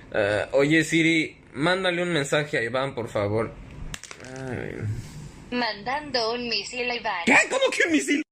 Oye Siri, mándale un mensaje a Iván, por favor. Ay. Mandando un misil a Iván. ¿Qué? ¿Cómo que un misil?